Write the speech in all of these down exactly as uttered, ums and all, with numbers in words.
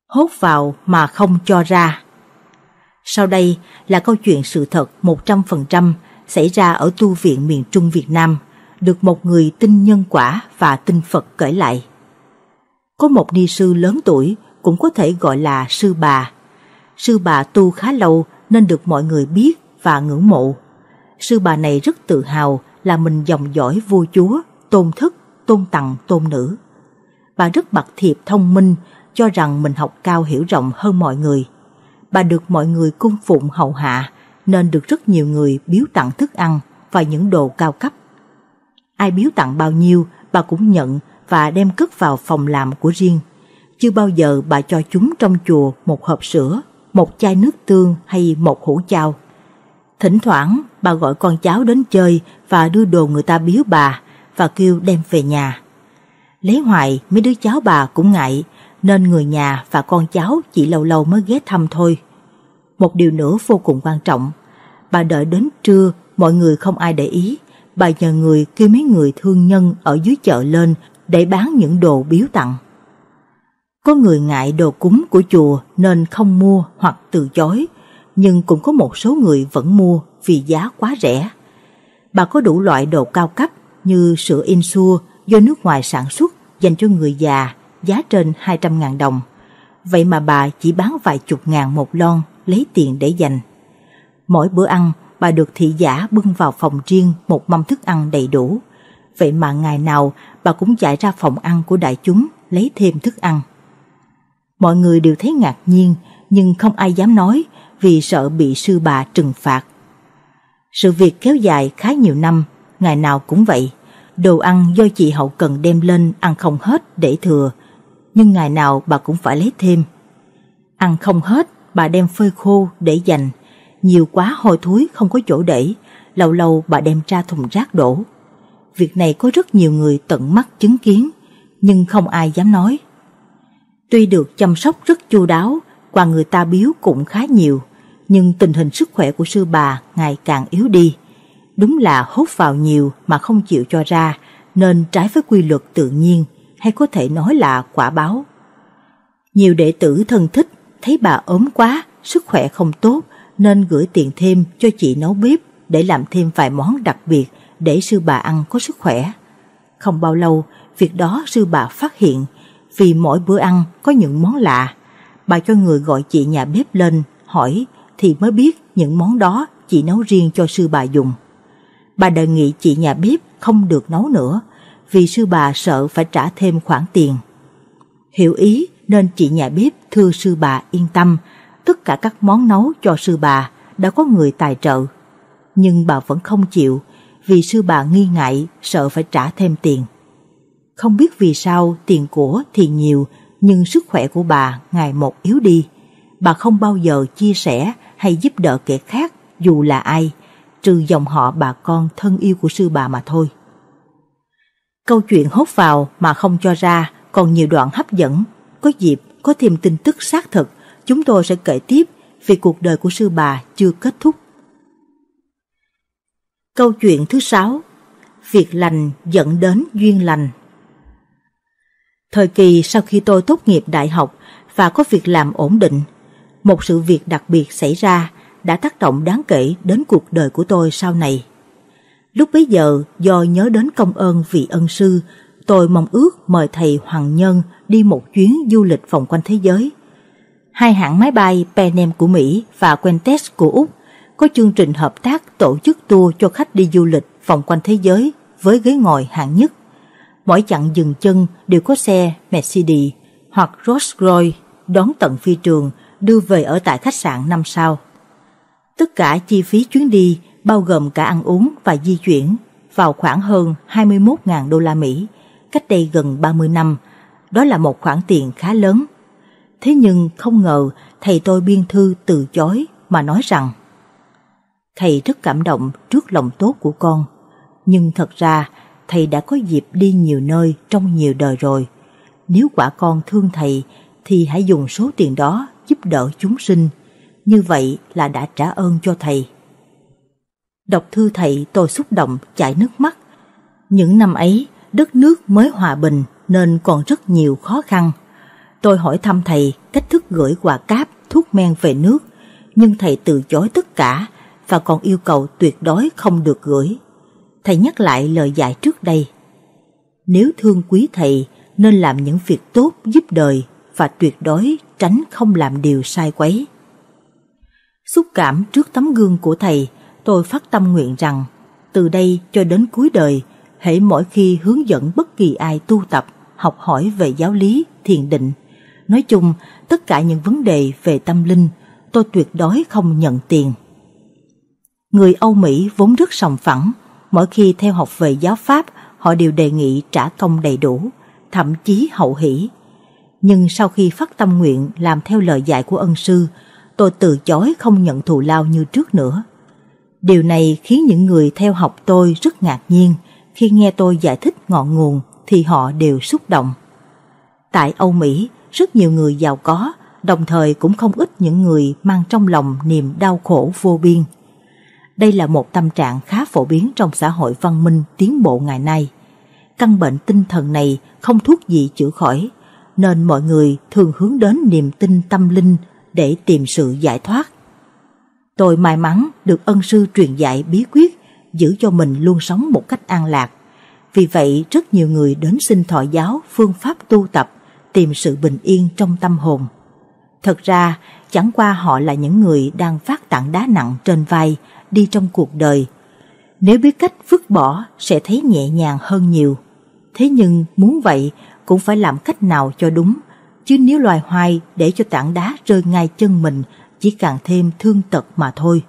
hốt vào mà không cho ra. Sau đây là câu chuyện sự thật một trăm phần trăm xảy ra ở tu viện miền Trung Việt Nam, được một người tin nhân quả và tin Phật kể lại. Có một ni sư lớn tuổi, cũng có thể gọi là sư bà. Sư bà tu khá lâu nên được mọi người biết và ngưỡng mộ. Sư bà này rất tự hào là mình dòng dõi vua chúa, tôn thất, tôn tằng, tôn nữ. Bà rất bậc thiệp thông minh, cho rằng mình học cao hiểu rộng hơn mọi người. Bà được mọi người cung phụng hậu hạ, nên được rất nhiều người biếu tặng thức ăn và những đồ cao cấp. Ai biếu tặng bao nhiêu, bà cũng nhận và đem cất vào phòng làm của riêng. Chưa bao giờ bà cho chúng trong chùa một hộp sữa, một chai nước tương hay một hũ chao. Thỉnh thoảng bà gọi con cháu đến chơi và đưa đồ người ta biếu bà và kêu đem về nhà. Lấy hoài mấy đứa cháu bà cũng ngại, nên người nhà và con cháu chỉ lâu lâu mới ghé thăm thôi. Một điều nữa vô cùng quan trọng, bà đợi đến trưa mọi người không ai để ý, bà nhờ người kêu mấy người thương nhân ở dưới chợ lên để bán những đồ biếu tặng. Có người ngại đồ cúng của chùa nên không mua hoặc từ chối, nhưng cũng có một số người vẫn mua vì giá quá rẻ. Bà có đủ loại đồ cao cấp như sữa Insure do nước ngoài sản xuất dành cho người già, giá trên hai trăm ngàn đồng. Vậy mà bà chỉ bán vài chục ngàn một lon, lấy tiền để dành. Mỗi bữa ăn, bà được thị giả bưng vào phòng riêng một mâm thức ăn đầy đủ. Vậy mà ngày nào bà cũng chạy ra phòng ăn của đại chúng lấy thêm thức ăn. Mọi người đều thấy ngạc nhiên, nhưng không ai dám nói vì sợ bị sư bà trừng phạt. Sự việc kéo dài khá nhiều năm, ngày nào cũng vậy. Đồ ăn do chị hậu cần đem lên ăn không hết để thừa, nhưng ngày nào bà cũng phải lấy thêm. Ăn không hết, bà đem phơi khô để dành. Nhiều quá hôi thối không có chỗ để, lâu lâu bà đem ra thùng rác đổ. Việc này có rất nhiều người tận mắt chứng kiến, nhưng không ai dám nói. Tuy được chăm sóc rất chu đáo, quà người ta biếu cũng khá nhiều, nhưng tình hình sức khỏe của sư bà ngày càng yếu đi. Đúng là hốt vào nhiều mà không chịu cho ra, nên trái với quy luật tự nhiên, hay có thể nói là quả báo. Nhiều đệ tử thân thích thấy bà ốm quá, sức khỏe không tốt, nên gửi tiền thêm cho chị nấu bếp để làm thêm vài món đặc biệt để sư bà ăn có sức khỏe. Không bao lâu, việc đó sư bà phát hiện, vì mỗi bữa ăn có những món lạ. Bà cho người gọi chị nhà bếp lên hỏi thì mới biết những món đó chị nấu riêng cho sư bà dùng. Bà đề nghị chị nhà bếp không được nấu nữa, vì sư bà sợ phải trả thêm khoản tiền. Hiểu ý nên chị nhà bếp thưa sư bà yên tâm, tất cả các món nấu cho sư bà đã có người tài trợ. Nhưng bà vẫn không chịu, vì sư bà nghi ngại sợ phải trả thêm tiền. Không biết vì sao tiền của thì nhiều, nhưng sức khỏe của bà ngày một yếu đi. Bà không bao giờ chia sẻ hay giúp đỡ kẻ khác dù là ai, trừ dòng họ bà con thân yêu của sư bà mà thôi. Câu chuyện hốt vào mà không cho ra còn nhiều đoạn hấp dẫn. Có dịp có thêm tin tức xác thực, chúng tôi sẽ kể tiếp vì cuộc đời của sư bà chưa kết thúc. Câu chuyện thứ sáu, việc lành dẫn đến duyên lành. Thời kỳ sau khi tôi tốt nghiệp đại học và có việc làm ổn định, một sự việc đặc biệt xảy ra đã tác động đáng kể đến cuộc đời của tôi sau này. Lúc bấy giờ, do nhớ đến công ơn vị ân sư, tôi mong ước mời thầy Hoàng Nhân đi một chuyến du lịch vòng quanh thế giới. Hai hãng máy bay Pan Am của Mỹ và Qantas của Úc có chương trình hợp tác tổ chức tour cho khách đi du lịch vòng quanh thế giới với ghế ngồi hạng nhất. Mỗi chặng dừng chân đều có xe Mercedes hoặc Rolls-Royce đón tận phi trường, đưa về ở tại khách sạn năm sao. Tất cả chi phí chuyến đi bao gồm cả ăn uống và di chuyển vào khoảng hơn hai mươi mốt nghìn đô la Mỹ, cách đây gần ba mươi năm. Đó là một khoản tiền khá lớn. Thế nhưng không ngờ thầy tôi biên thư từ chối mà nói rằng thầy rất cảm động trước lòng tốt của con, nhưng thật ra thầy đã có dịp đi nhiều nơi trong nhiều đời rồi. Nếu quả con thương thầy thì hãy dùng số tiền đó giúp đỡ chúng sinh, như vậy là đã trả ơn cho thầy. Đọc thư thầy tôi xúc động chảy nước mắt. Những năm ấy đất nước mới hòa bình nên còn rất nhiều khó khăn. Tôi hỏi thăm thầy cách thức gửi quà cáp, thuốc men về nước, nhưng thầy từ chối tất cả và còn yêu cầu tuyệt đối không được gửi. Thầy nhắc lại lời dạy trước đây. Nếu thương quý thầy nên làm những việc tốt giúp đời và tuyệt đối tránh không làm điều sai quấy. Xúc cảm trước tấm gương của thầy, tôi phát tâm nguyện rằng từ đây cho đến cuối đời, hễ mỗi khi hướng dẫn bất kỳ ai tu tập, học hỏi về giáo lý, thiền định, nói chung tất cả những vấn đề về tâm linh, tôi tuyệt đối không nhận tiền. Người Âu Mỹ vốn rất sòng phẳng, mỗi khi theo học về giáo pháp, họ đều đề nghị trả công đầy đủ, thậm chí hậu hỷ. Nhưng sau khi phát tâm nguyện làm theo lời dạy của ân sư, tôi từ chối không nhận thù lao như trước nữa. Điều này khiến những người theo học tôi rất ngạc nhiên. Khi nghe tôi giải thích ngọn nguồn thì họ đều xúc động. Tại Âu Mỹ, rất nhiều người giàu có, đồng thời cũng không ít những người mang trong lòng niềm đau khổ vô biên. Đây là một tâm trạng khá phổ biến trong xã hội văn minh tiến bộ ngày nay. Căn bệnh tinh thần này không thuốc gì chữa khỏi, nên mọi người thường hướng đến niềm tin tâm linh để tìm sự giải thoát. Tôi may mắn được ân sư truyền dạy bí quyết giữ cho mình luôn sống một cách an lạc. Vì vậy rất nhiều người đến xin thọ giáo phương pháp tu tập, tìm sự bình yên trong tâm hồn. Thật ra chẳng qua họ là những người đang vác tảng đá nặng trên vai đi trong cuộc đời. Nếu biết cách vứt bỏ sẽ thấy nhẹ nhàng hơn nhiều. Thế nhưng muốn vậy cũng phải làm cách nào cho đúng, chứ nếu loài hoài để cho tảng đá rơi ngay chân mình chỉ càng thêm thương tật mà thôi.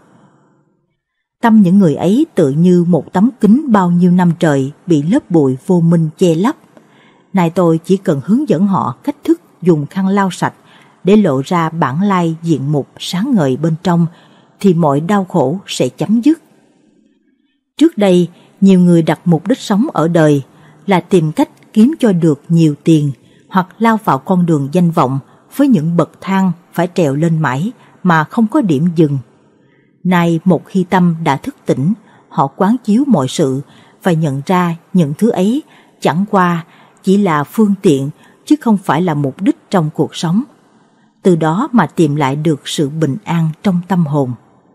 Tâm những người ấy tự như một tấm kính bao nhiêu năm trời bị lớp bụi vô minh che lấp. Nay tôi chỉ cần hướng dẫn họ cách thức dùng khăn lau sạch để lộ ra bản lai diện mục sáng ngời bên trong thì mọi đau khổ sẽ chấm dứt. Trước đây, nhiều người đặt mục đích sống ở đời là tìm cách kiếm cho được nhiều tiền hoặc lao vào con đường danh vọng với những bậc thang phải trèo lên mãi mà không có điểm dừng. Nay một khi tâm đã thức tỉnh, họ quán chiếu mọi sự và nhận ra những thứ ấy chẳng qua chỉ là phương tiện chứ không phải là mục đích trong cuộc sống. Từ đó mà tìm lại được sự bình an trong tâm hồn.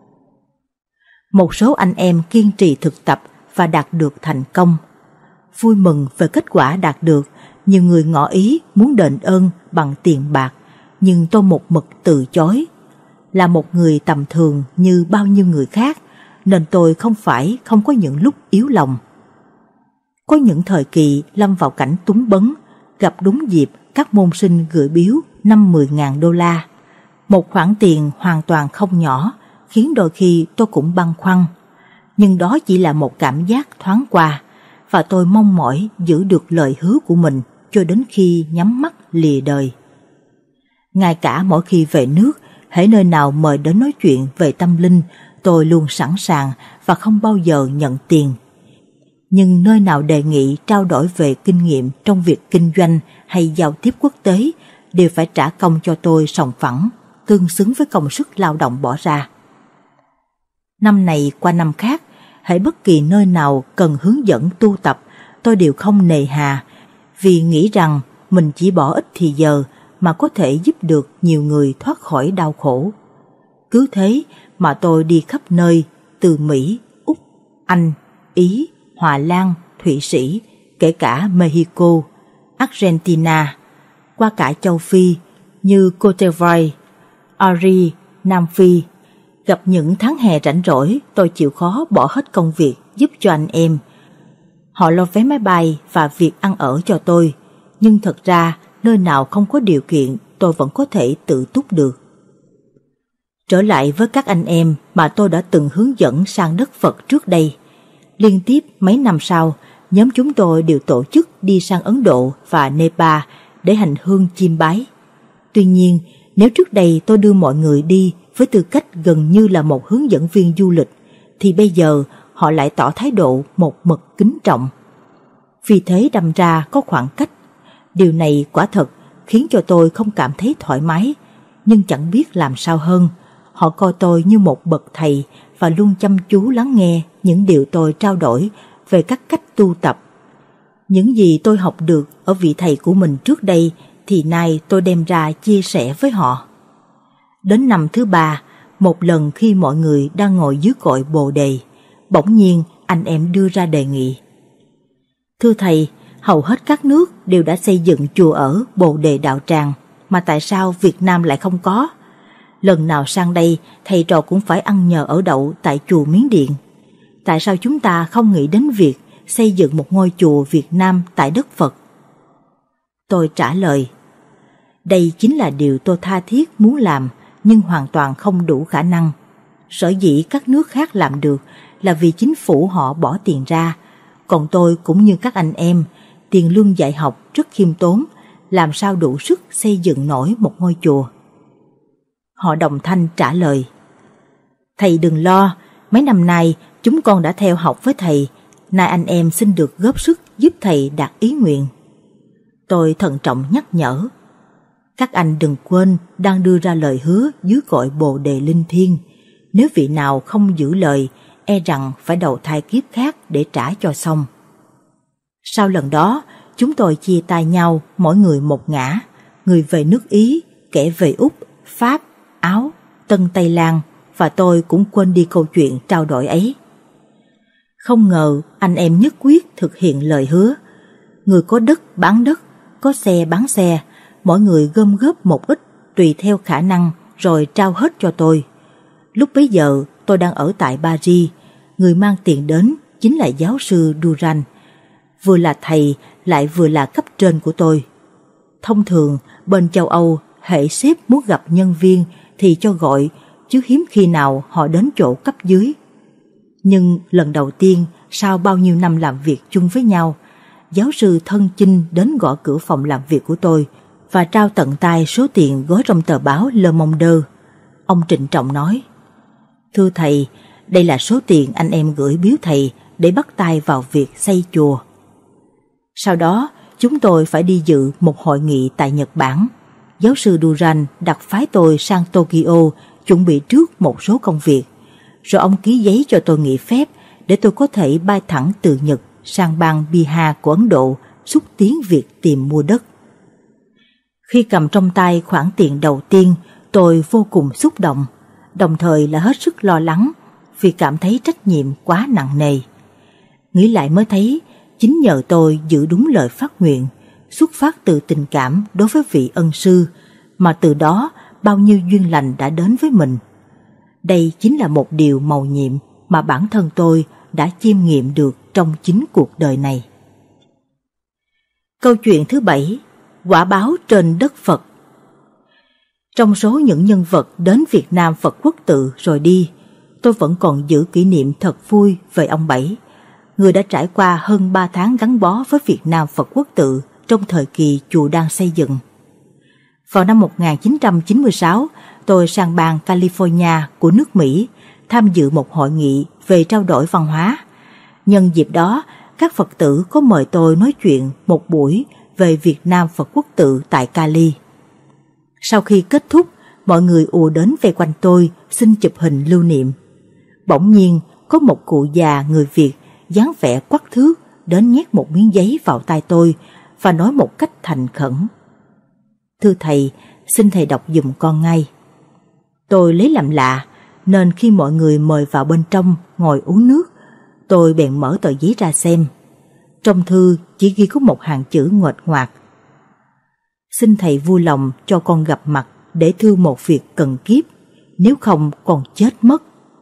Một số anh em kiên trì thực tập và đạt được thành công. Vui mừng về kết quả đạt được, nhiều người ngỏ ý muốn đền ơn bằng tiền bạc, nhưng tôi một mực từ chối. Là một người tầm thường như bao nhiêu người khác, nên tôi không phải không có những lúc yếu lòng. Có những thời kỳ lâm vào cảnh túng bấn, gặp đúng dịp các môn sinh gửi biếu năm mười ngàn đô la. Một khoản tiền hoàn toàn không nhỏ, khiến đôi khi tôi cũng băn khoăn. Nhưng đó chỉ là một cảm giác thoáng qua, và tôi mong mỏi giữ được lời hứa của mình cho đến khi nhắm mắt lìa đời. Ngay cả mỗi khi về nước, hễ nơi nào mời đến nói chuyện về tâm linh, tôi luôn sẵn sàng và không bao giờ nhận tiền. Nhưng nơi nào đề nghị trao đổi về kinh nghiệm trong việc kinh doanh hay giao tiếp quốc tế đều phải trả công cho tôi sòng phẳng, tương xứng với công sức lao động bỏ ra. Năm này qua năm khác, hễ bất kỳ nơi nào cần hướng dẫn tu tập, tôi đều không nề hà, vì nghĩ rằng mình chỉ bỏ ít thì giờ mà có thể giúp được nhiều người thoát khỏi đau khổ. Cứ thế mà tôi đi khắp nơi, từ Mỹ, Úc, Anh, Ý, Hòa Lan, Thụy Sĩ, kể cả Mexico, Argentina, qua cả châu Phi như Côte d'Ivoire, Ari, Nam Phi. Gặp những tháng hè rảnh rỗi, tôi chịu khó bỏ hết công việc giúp cho anh em. Họ lo vé máy bay và việc ăn ở cho tôi, nhưng thật ra nơi nào không có điều kiện tôi vẫn có thể tự túc được. Trở lại với các anh em mà tôi đã từng hướng dẫn sang đất Phật trước đây. Liên tiếp mấy năm sau, nhóm chúng tôi đều tổ chức đi sang Ấn Độ và Nepal để hành hương chiêm bái. Tuy nhiên, nếu trước đây tôi đưa mọi người đi với tư cách gần như là một hướng dẫn viên du lịch, thì bây giờ họ lại tỏ thái độ một mực kính trọng. Vì thế đâm ra có khoảng cách. Điều này quả thật khiến cho tôi không cảm thấy thoải mái, nhưng chẳng biết làm sao hơn. Họ coi tôi như một bậc thầy và luôn chăm chú lắng nghe những điều tôi trao đổi về các cách tu tập. Những gì tôi học được ở vị thầy của mình trước đây thì nay tôi đem ra chia sẻ với họ. Đến năm thứ ba, một lần khi mọi người đang ngồi dưới cội Bồ Đề, bỗng nhiên anh em đưa ra đề nghị. Thưa thầy, hầu hết các nước đều đã xây dựng chùa ở Bồ Đề Đạo Tràng, mà tại sao Việt Nam lại không có? Lần nào sang đây, thầy trò cũng phải ăn nhờ ở đậu tại chùa Miến Điện. Tại sao chúng ta không nghĩ đến việc xây dựng một ngôi chùa Việt Nam tại đất Phật? Tôi trả lời, đây chính là điều tôi tha thiết muốn làm, nhưng hoàn toàn không đủ khả năng. Sở dĩ các nước khác làm được là vì chính phủ họ bỏ tiền ra, còn tôi cũng như các anh em, tiền lương dạy học rất khiêm tốn, làm sao đủ sức xây dựng nổi một ngôi chùa. Họ đồng thanh trả lời, thầy đừng lo, mấy năm nay chúng con đã theo học với thầy, nay anh em xin được góp sức giúp thầy đạt ý nguyện. Tôi thận trọng nhắc nhở, các anh đừng quên đang đưa ra lời hứa dưới cội Bồ Đề Linh Thiêng, nếu vị nào không giữ lời, e rằng phải đầu thai kiếp khác để trả cho xong. Sau lần đó, chúng tôi chia tay nhau, mỗi người một ngã, người về nước Ý, kẻ về Úc, Pháp, Áo, Tân Tây Lan, và tôi cũng quên đi câu chuyện trao đổi ấy. Không ngờ anh em nhất quyết thực hiện lời hứa. Người có đất bán đất, có xe bán xe, mỗi người gom góp một ít tùy theo khả năng rồi trao hết cho tôi. Lúc bấy giờ tôi đang ở tại Paris, người mang tiền đến chính là giáo sư Duran, vừa là thầy lại vừa là cấp trên của tôi. Thông thường bên châu Âu, hễ sếp muốn gặp nhân viên thì cho gọi, chứ hiếm khi nào họ đến chỗ cấp dưới. Nhưng lần đầu tiên sau bao nhiêu năm làm việc chung với nhau, giáo sư thân chinh đến gõ cửa phòng làm việc của tôi và trao tận tay số tiền gói trong tờ báo Le Monde. Ông trịnh trọng nói, thưa thầy, đây là số tiền anh em gửi biếu thầy để bắt tay vào việc xây chùa. Sau đó, chúng tôi phải đi dự một hội nghị tại Nhật Bản. Giáo sư Duran đặt phái tôi sang Tokyo chuẩn bị trước một số công việc, rồi ông ký giấy cho tôi nghỉ phép để tôi có thể bay thẳng từ Nhật sang bang Bihar của Ấn Độ xúc tiến việc tìm mua đất. Khi cầm trong tay khoản tiền đầu tiên, tôi vô cùng xúc động, đồng thời là hết sức lo lắng vì cảm thấy trách nhiệm quá nặng nề. Nghĩ lại mới thấy, chính nhờ tôi giữ đúng lời phát nguyện, xuất phát từ tình cảm đối với vị ân sư, mà từ đó bao nhiêu duyên lành đã đến với mình. Đây chính là một điều mầu nhiệm mà bản thân tôi đã chiêm nghiệm được trong chính cuộc đời này. Câu chuyện thứ bảy, quả báo trên đất Phật. Trong số những nhân vật đến Việt Nam Phật Quốc Tự rồi đi, tôi vẫn còn giữ kỷ niệm thật vui về ông Bảy, người đã trải qua hơn ba tháng gắn bó với Việt Nam Phật Quốc Tự trong thời kỳ chùa đang xây dựng. Vào năm một nghìn chín trăm chín mươi sáu, tôi sang bang California của nước Mỹ tham dự một hội nghị về trao đổi văn hóa. Nhân dịp đó, các Phật tử có mời tôi nói chuyện một buổi về Việt Nam Phật Quốc Tự tại Cali. Sau khi kết thúc, mọi người ùa đến vây quanh tôi xin chụp hình lưu niệm. Bỗng nhiên, có một cụ già người Việt dáng vẻ quắc thước đến nhét một miếng giấy vào tay tôi và nói một cách thành khẩn, thưa thầy, xin thầy đọc giùm con ngay. Tôi lấy làm lạ, nên khi mọi người mời vào bên trong ngồi uống nước, tôi bèn mở tờ giấy ra xem. Trong thư chỉ ghi có một hàng chữ nguệch ngoạc: xin thầy vui lòng cho con gặp mặt để thưa một việc cần kiếp, nếu không con chết mất.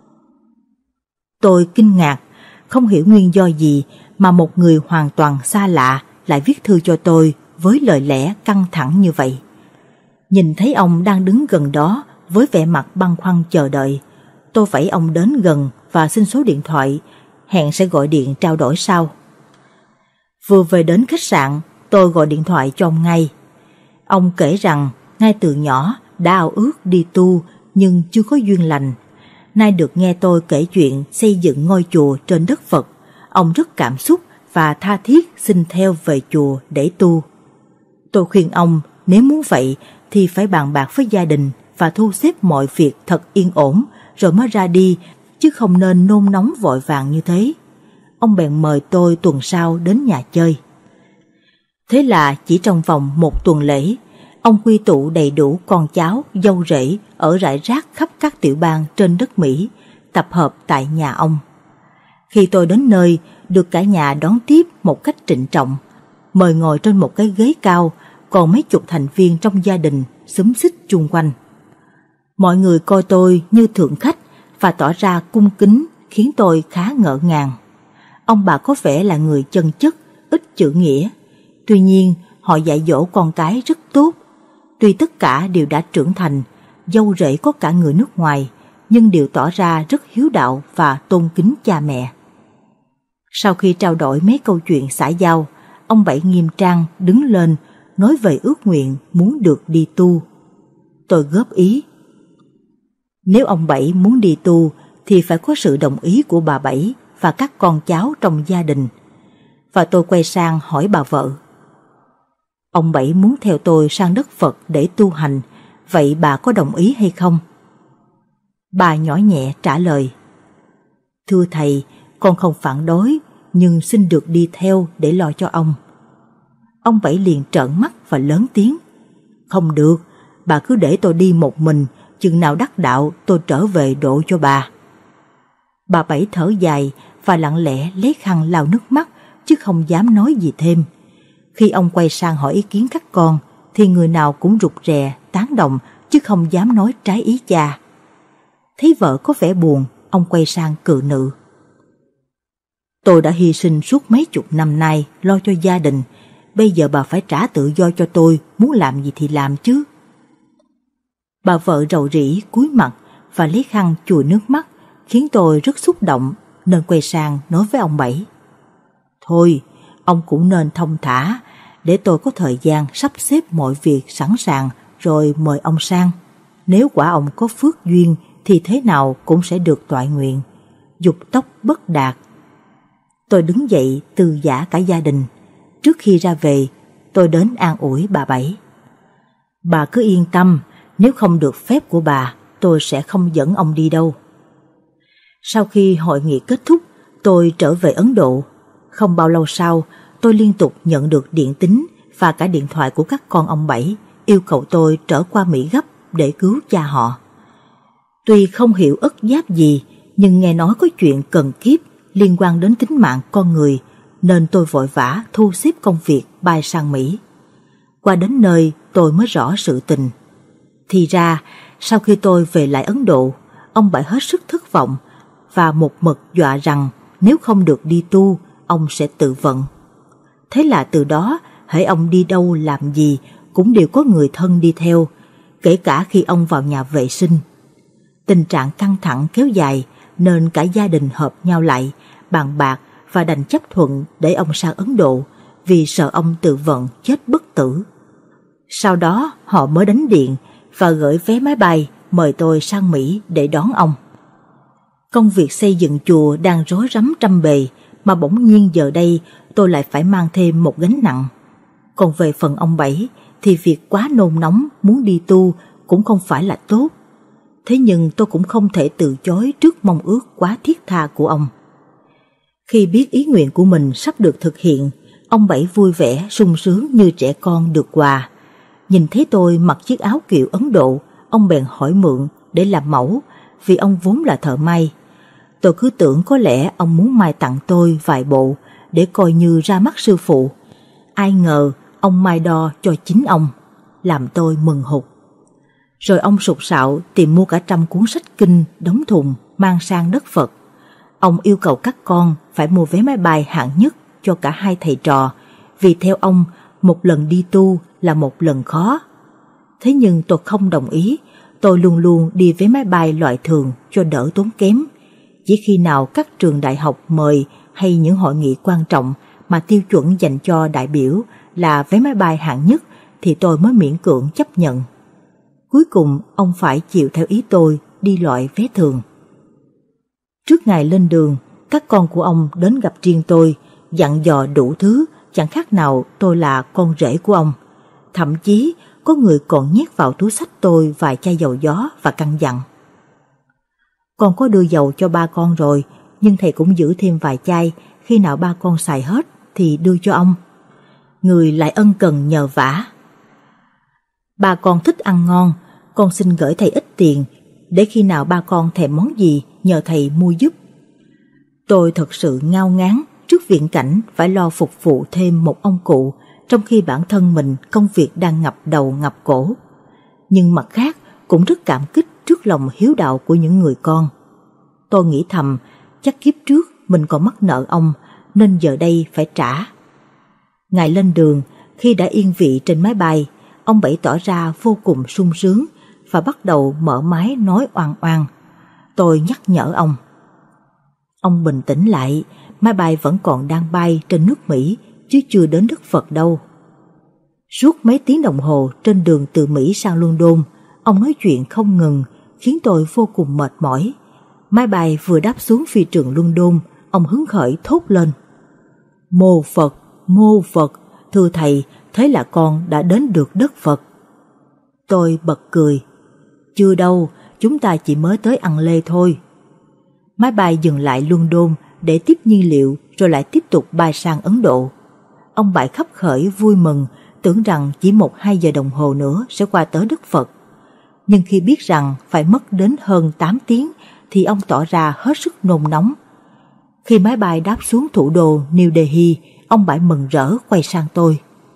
Tôi kinh ngạc, không hiểu nguyên do gì mà một người hoàn toàn xa lạ lại viết thư cho tôi với lời lẽ căng thẳng như vậy. Nhìn thấy ông đang đứng gần đó với vẻ mặt băn khoăn chờ đợi, tôi vẫy ông đến gần và xin số điện thoại, hẹn sẽ gọi điện trao đổi sau. Vừa về đến khách sạn, tôi gọi điện thoại cho ông ngay. Ông kể rằng ngay từ nhỏ đã ao ước đi tu nhưng chưa có duyên lành. Nay được nghe tôi kể chuyện xây dựng ngôi chùa trên đất Phật, ông rất cảm xúc và tha thiết xin theo về chùa để tu. Tôi khuyên ông nếu muốn vậy thì phải bàn bạc với gia đình và thu xếp mọi việc thật yên ổn rồi mới ra đi, chứ không nên nôn nóng vội vàng như thế. Ông bèn mời tôi tuần sau đến nhà chơi. Thế là chỉ trong vòng một tuần lễ, ông quy tụ đầy đủ con cháu, dâu rể ở rải rác khắp các tiểu bang trên đất Mỹ, tập hợp tại nhà ông. Khi tôi đến nơi, được cả nhà đón tiếp một cách trịnh trọng, mời ngồi trên một cái ghế cao, còn mấy chục thành viên trong gia đình xúm xít chung quanh. Mọi người coi tôi như thượng khách và tỏ ra cung kính, khiến tôi khá ngỡ ngàng. Ông bà có vẻ là người chân chất, ít chữ nghĩa. Tuy nhiên, họ dạy dỗ con cái rất tốt. Tuy tất cả đều đã trưởng thành, dâu rể có cả người nước ngoài, nhưng đều tỏ ra rất hiếu đạo và tôn kính cha mẹ. Sau khi trao đổi mấy câu chuyện xã giao, ông Bảy nghiêm trang đứng lên nói về ước nguyện muốn được đi tu. Tôi góp ý. Nếu ông Bảy muốn đi tu thì phải có sự đồng ý của bà Bảy và các con cháu trong gia đình. Và tôi quay sang hỏi bà vợ. Ông Bảy muốn theo tôi sang đất Phật để tu hành, vậy bà có đồng ý hay không? Bà nhỏ nhẹ trả lời. Thưa thầy, con không phản đối, nhưng xin được đi theo để lo cho ông. Ông Bảy liền trợn mắt và lớn tiếng. Không được, bà cứ để tôi đi một mình, chừng nào đắc đạo tôi trở về độ cho bà. Bà Bảy thở dài và lặng lẽ lấy khăn lau nước mắt, chứ không dám nói gì thêm. Khi ông quay sang hỏi ý kiến các con, thì người nào cũng rụt rè, tán đồng, chứ không dám nói trái ý cha. Thấy vợ có vẻ buồn, ông quay sang cự nữ. Tôi đã hy sinh suốt mấy chục năm nay lo cho gia đình, bây giờ bà phải trả tự do cho tôi, muốn làm gì thì làm chứ. Bà vợ rầu rĩ cúi mặt và lấy khăn chùi nước mắt, khiến tôi rất xúc động, nên quay sang nói với ông Bảy. Thôi, ông cũng nên thông thả, để tôi có thời gian sắp xếp mọi việc sẵn sàng rồi mời ông sang. Nếu quả ông có phước duyên thì thế nào cũng sẽ được toại nguyện. Dục tốc bất đạt. Tôi đứng dậy từ giã cả gia đình. Trước khi ra về, tôi đến an ủi bà Bảy. Bà cứ yên tâm, nếu không được phép của bà, tôi sẽ không dẫn ông đi đâu. Sau khi hội nghị kết thúc, tôi trở về Ấn Độ. Không bao lâu sau, tôi liên tục nhận được điện tín và cả điện thoại của các con ông Bảy yêu cầu tôi trở qua Mỹ gấp để cứu cha họ. Tuy không hiểu ất giáp gì, nhưng nghe nói có chuyện cần kiếp liên quan đến tính mạng con người, nên tôi vội vã thu xếp công việc bay sang Mỹ. Qua đến nơi tôi mới rõ sự tình. Thì ra, sau khi tôi về lại Ấn Độ, ông Bảy hết sức thất vọng và một mực dọa rằng nếu không được đi tu, ông sẽ tự vận. Thế là từ đó, hễ ông đi đâu làm gì cũng đều có người thân đi theo, kể cả khi ông vào nhà vệ sinh. Tình trạng căng thẳng kéo dài nên cả gia đình hợp nhau lại, bàn bạc và đành chấp thuận để ông sang Ấn Độ vì sợ ông tự vận chết bất tử. Sau đó họ mới đánh điện và gửi vé máy bay mời tôi sang Mỹ để đón ông. Công việc xây dựng chùa đang rối rắm trăm bề, mà bỗng nhiên giờ đây tôi lại phải mang thêm một gánh nặng. Còn về phần ông Bảy thì việc quá nôn nóng muốn đi tu cũng không phải là tốt. Thế nhưng tôi cũng không thể từ chối trước mong ước quá thiết tha của ông. Khi biết ý nguyện của mình sắp được thực hiện, ông Bảy vui vẻ sung sướng như trẻ con được quà. Nhìn thấy tôi mặc chiếc áo kiệu Ấn Độ, ông bèn hỏi mượn để làm mẫu, vì ông vốn là thợ may. Tôi cứ tưởng có lẽ ông muốn may tặng tôi vài bộ để coi như ra mắt sư phụ. Ai ngờ ông may đo cho chính ông, làm tôi mừng hụt. Rồi ông sục sạo tìm mua cả trăm cuốn sách kinh đóng thùng mang sang đất Phật. Ông yêu cầu các con phải mua vé máy bay hạng nhất cho cả hai thầy trò, vì theo ông một lần đi tu là một lần khó. Thế nhưng tôi không đồng ý, tôi luôn luôn đi vé máy bay loại thường cho đỡ tốn kém. Chỉ khi nào các trường đại học mời hay những hội nghị quan trọng mà tiêu chuẩn dành cho đại biểu là vé máy bay hạng nhất thì tôi mới miễn cưỡng chấp nhận. Cuối cùng ông phải chịu theo ý tôi đi loại vé thường. Trước ngày lên đường, các con của ông đến gặp riêng tôi, dặn dò đủ thứ, chẳng khác nào tôi là con rể của ông. Thậm chí có người còn nhét vào túi xách tôi vài chai dầu gió và căn dặn: con có đưa dầu cho ba con rồi, nhưng thầy cũng giữ thêm vài chai, khi nào ba con xài hết thì đưa cho ông. Người lại ân cần nhờ vả. Ba con thích ăn ngon, con xin gửi thầy ít tiền, để khi nào ba con thèm món gì nhờ thầy mua giúp. Tôi thật sự ngao ngán trước viễn cảnh phải lo phục vụ thêm một ông cụ, trong khi bản thân mình công việc đang ngập đầu ngập cổ. Nhưng mặt khác cũng rất cảm kích trước lòng hiếu đạo của những người con. Tôi nghĩ thầm, chắc kiếp trước mình còn mắc nợ ông, nên giờ đây phải trả. Ngày lên đường, khi đã yên vị trên máy bay, ông Bảy tỏ ra vô cùng sung sướng và bắt đầu mở máy nói oan oan. Tôi nhắc nhở ông. Ông bình tĩnh lại, máy bay vẫn còn đang bay trên nước Mỹ chứ chưa đến đất Phật đâu. Suốt mấy tiếng đồng hồ trên đường từ Mỹ sang London, ông nói chuyện không ngừng, khiến tôi vô cùng mệt mỏi. Máy bay vừa đáp xuống phi trường London, ông hứng khởi thốt lên: Mô Phật, mô Phật, thưa thầy, thế là con đã đến được đất Phật. Tôi bật cười. Chưa đâu, chúng ta chỉ mới tới Ăn Lê thôi. Máy bay dừng lại London để tiếp nhiên liệu rồi lại tiếp tục bay sang Ấn Độ. Ông Bảy khấp khởi vui mừng, tưởng rằng chỉ một hai giờ đồng hồ nữa sẽ qua tới đất Phật. Nhưng khi biết rằng phải mất đến hơn tám tiếng thì ông tỏ ra hết sức nôn nóng. Khi máy bay đáp xuống thủ đô New Delhi, ông Bảy mừng rỡ quay sang tôi.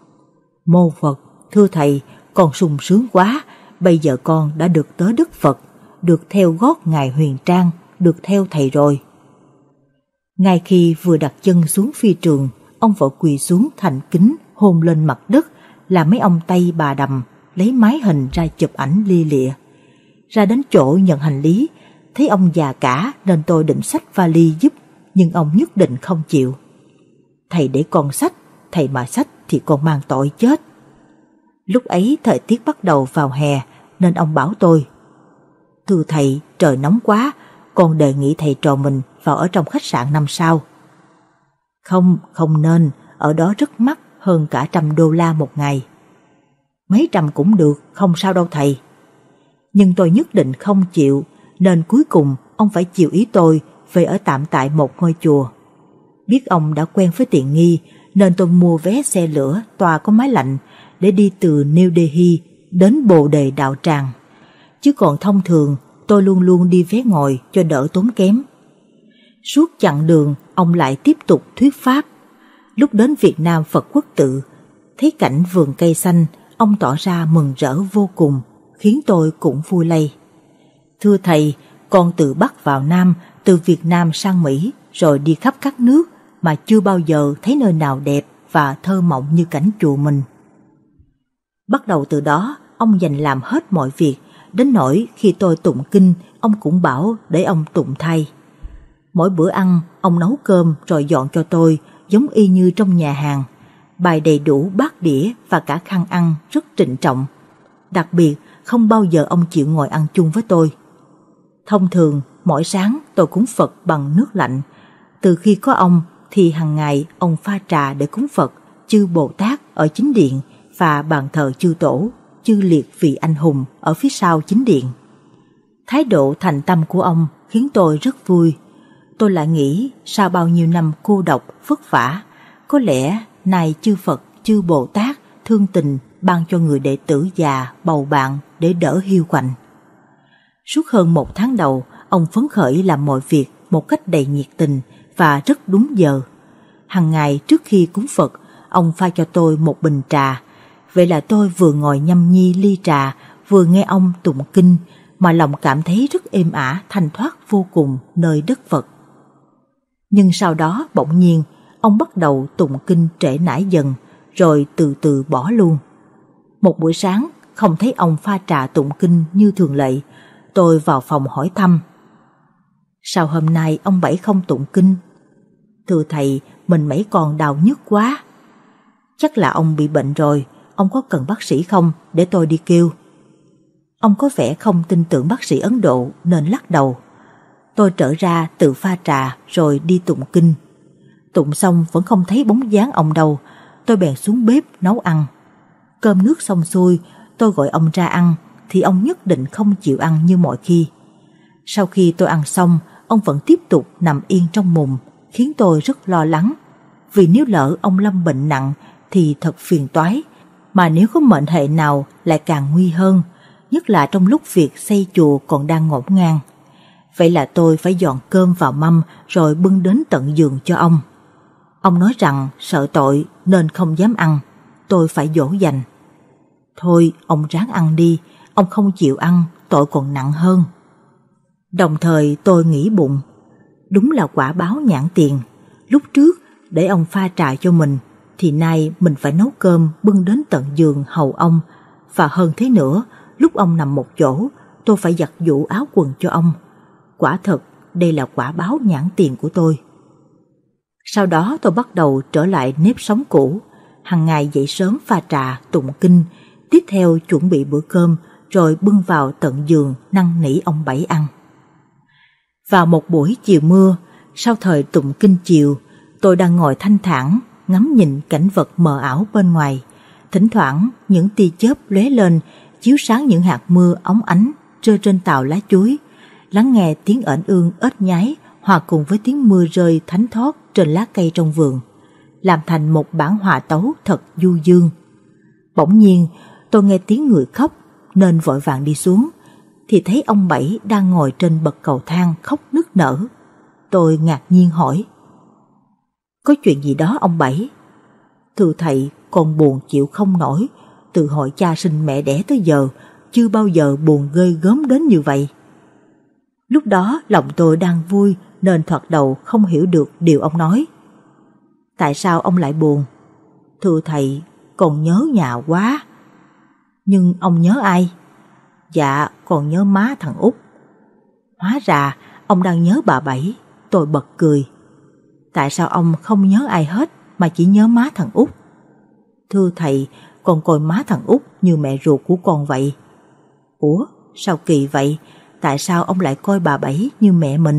Mô Phật, thưa thầy, con sung sướng quá, bây giờ con đã được tới đất Phật, được theo gót Ngài Huyền Trang, được theo thầy rồi. Ngay khi vừa đặt chân xuống phi trường, ông vội quỳ xuống thành kính hôn lên mặt đất, làm mấy ông Tây bà đầm lấy máy hình ra chụp ảnh lia lịa. Ra đến chỗ nhận hành lý, thấy ông già cả nên tôi định xách vali giúp, nhưng ông nhất định không chịu. Thầy để con xách, thầy mà xách thì con mang tội chết. Lúc ấy thời tiết bắt đầu vào hè nên ông bảo tôi: Thưa thầy, trời nóng quá, con đề nghị thầy trò mình vào ở trong khách sạn năm sao. Không, không nên, ở đó rất mắc, hơn cả trăm đô la một ngày. Mấy trăm cũng được, không sao đâu thầy. Nhưng tôi nhất định không chịu, nên cuối cùng ông phải chiều ý tôi về ở tạm tại một ngôi chùa. Biết ông đã quen với tiện nghi nên tôi mua vé xe lửa tòa có máy lạnh để đi từ New Delhi đến Bồ Đề Đạo Tràng. Chứ còn thông thường tôi luôn luôn đi vé ngồi cho đỡ tốn kém. Suốt chặng đường ông lại tiếp tục thuyết pháp. Lúc đến Việt Nam Phật Quốc Tự, thấy cảnh vườn cây xanh, ông tỏ ra mừng rỡ vô cùng, khiến tôi cũng vui lây. Thưa thầy, con từ Bắc vào Nam, từ Việt Nam sang Mỹ, rồi đi khắp các nước mà chưa bao giờ thấy nơi nào đẹp và thơ mộng như cảnh chùa mình. Bắt đầu từ đó, ông dành làm hết mọi việc, đến nỗi khi tôi tụng kinh, ông cũng bảo để ông tụng thay. Mỗi bữa ăn, ông nấu cơm rồi dọn cho tôi, giống y như trong nhà hàng. Bày đầy đủ bát đĩa và cả khăn ăn rất trịnh trọng. Đặc biệt, không bao giờ ông chịu ngồi ăn chung với tôi. Thông thường, mỗi sáng tôi cúng Phật bằng nước lạnh. Từ khi có ông thì hàng ngày ông pha trà để cúng Phật, chư Bồ Tát ở chính điện và bàn thờ chư tổ, chư liệt vị anh hùng ở phía sau chính điện. Thái độ thành tâm của ông khiến tôi rất vui. Tôi lại nghĩ sau bao nhiêu năm cô độc, vất vả, có lẽ nay chư Phật, chư Bồ Tát thương tình ban cho người đệ tử già bầu bạn để đỡ hiu quạnh. Suốt hơn một tháng đầu, ông phấn khởi làm mọi việc một cách đầy nhiệt tình và rất đúng giờ. Hằng ngày trước khi cúng Phật, ông pha cho tôi một bình trà. Vậy là tôi vừa ngồi nhâm nhi ly trà, vừa nghe ông tụng kinh, mà lòng cảm thấy rất êm ả, thanh thoát vô cùng nơi đất Phật. Nhưng sau đó bỗng nhiên, ông bắt đầu tụng kinh trễ nải dần, rồi từ từ bỏ luôn. Một buổi sáng, không thấy ông pha trà tụng kinh như thường lệ, tôi vào phòng hỏi thăm. Sao hôm nay ông Bảy không tụng kinh? Thưa thầy, mình mấy con đau nhức quá. Chắc là ông bị bệnh rồi, ông có cần bác sĩ không để tôi đi kêu? Ông có vẻ không tin tưởng bác sĩ Ấn Độ nên lắc đầu. Tôi trở ra tự pha trà rồi đi tụng kinh. Tụng xong vẫn không thấy bóng dáng ông đâu, tôi bèn xuống bếp nấu ăn. Cơm nước xong xuôi, tôi gọi ông ra ăn thì ông nhất định không chịu ăn như mọi khi. Sau khi tôi ăn xong, ông vẫn tiếp tục nằm yên trong mùng, khiến tôi rất lo lắng. Vì nếu lỡ ông lâm bệnh nặng thì thật phiền toái, mà nếu có mệnh hệ nào lại càng nguy hơn, nhất là trong lúc việc xây chùa còn đang ngổn ngang. Vậy là tôi phải dọn cơm vào mâm rồi bưng đến tận giường cho ông. Ông nói rằng sợ tội nên không dám ăn, tôi phải dỗ dành. Thôi ông ráng ăn đi, ông không chịu ăn tội còn nặng hơn. Đồng thời tôi nghĩ bụng, đúng là quả báo nhãn tiền. Lúc trước để ông pha trà cho mình, thì nay mình phải nấu cơm bưng đến tận giường hầu ông. Và hơn thế nữa, lúc ông nằm một chỗ, tôi phải giặt giũ áo quần cho ông. Quả thật, đây là quả báo nhãn tiền của tôi. Sau đó tôi bắt đầu trở lại nếp sống cũ, hàng ngày dậy sớm pha trà, tụng kinh, tiếp theo chuẩn bị bữa cơm, rồi bưng vào tận giường năn nỉ ông Bảy ăn. Vào một buổi chiều mưa, sau thời tụng kinh chiều, tôi đang ngồi thanh thản ngắm nhìn cảnh vật mờ ảo bên ngoài. Thỉnh thoảng những tia chớp lóe lên chiếu sáng những hạt mưa óng ánh rơi trên tàu lá chuối, lắng nghe tiếng ểnh ương ếch nhái hòa cùng với tiếng mưa rơi thánh thót trên lá cây trong vườn, làm thành một bản hòa tấu thật du dương. Bỗng nhiên tôi nghe tiếng người khóc nên vội vàng đi xuống, thì thấy ông Bảy đang ngồi trên bậc cầu thang khóc nức nở. Tôi ngạc nhiên hỏi: "Có chuyện gì đó ông Bảy?" "Thưa thầy, con buồn chịu không nổi, từ hồi cha sinh mẹ đẻ tới giờ chưa bao giờ buồn ghê gớm đến như vậy." Lúc đó lòng tôi đang vui nên thoạt đầu không hiểu được điều ông nói. "Tại sao ông lại buồn?" "Thưa thầy, con nhớ nhà quá." "Nhưng ông nhớ ai?" "Dạ, con nhớ má thằng Út." Hóa ra ông đang nhớ bà Bảy. Tôi bật cười. "Tại sao ông không nhớ ai hết mà chỉ nhớ má thằng Út?" "Thưa thầy, con coi má thằng Út như mẹ ruột của con vậy." "Ủa, sao kỳ vậy? Tại sao ông lại coi bà Bảy như mẹ mình?"